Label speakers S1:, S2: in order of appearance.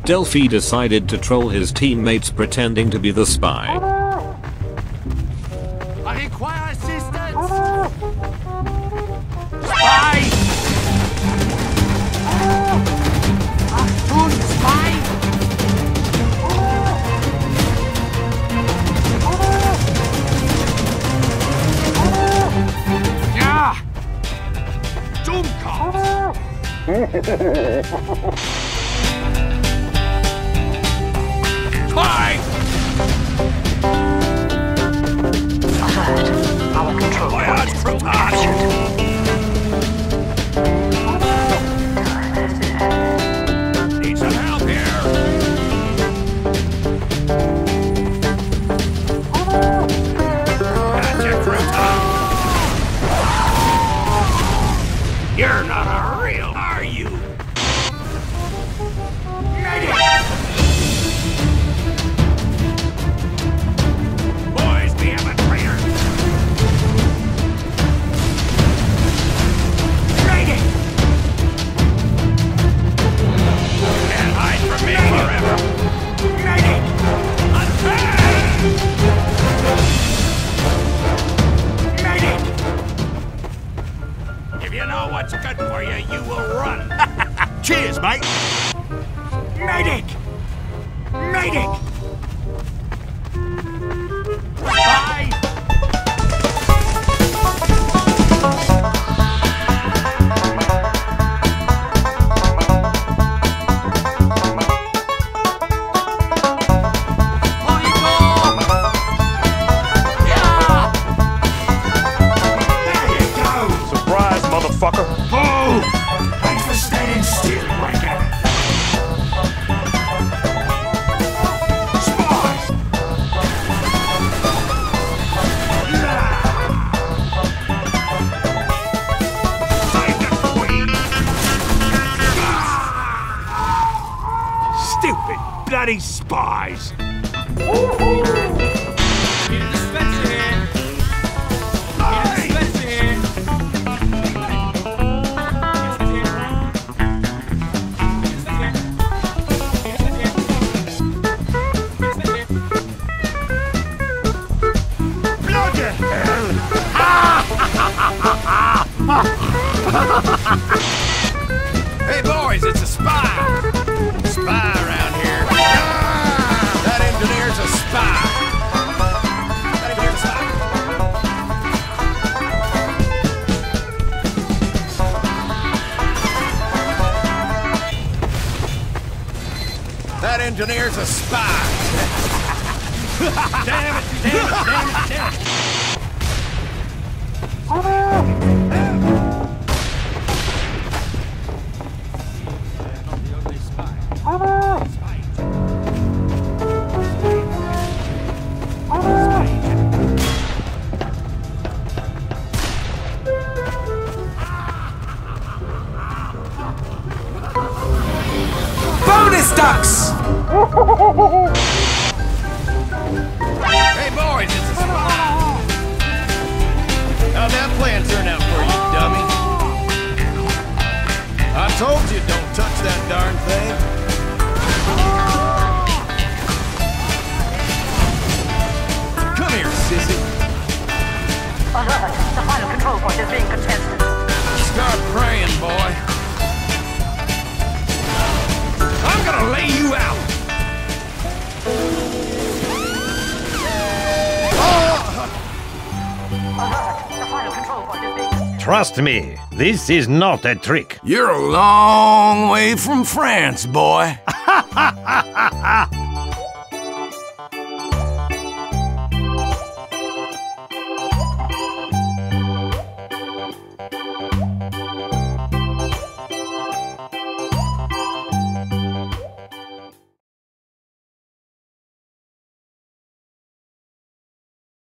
S1: Delphi decided to troll his teammates pretending to be the spy.
S2: I require assistance! Spy! Achtung, Spy! Ja! Dummkopf! Spy!
S3: Our control point has been captured.
S2: Need some help here! Gotcha, Crouton! You're not a real, are you? Boys, we have a traitor! Traitor! Can't hide from me forever! Traitor! If you know what's good for you, you will run! Cheers, mate! Medic! Medic! Bye!
S4: Surprise, motherfucker!
S2: Oh! Thanks for standing still, wanker! Spies! Save the queen! Stupid bloody spies! Hey boys, it's a spy! Spy around here. Ah, that engineer's a spy! That engineer's a spy! That engineer's a spy! Damn it! Damn it! Damn it! Damn it! Bonus ducks! Hey boys, it's a spy! How'd that plan turn out for you, dummy? I told you don't touch that darn thing. Come here, sissy.
S3: Alert! The final control point is being contested.
S2: Start praying, boy. I'm gonna lay you out!
S3: Alert! The final control point is being contested.
S4: Trust me, this is not a trick.
S2: You're a long way from France, boy.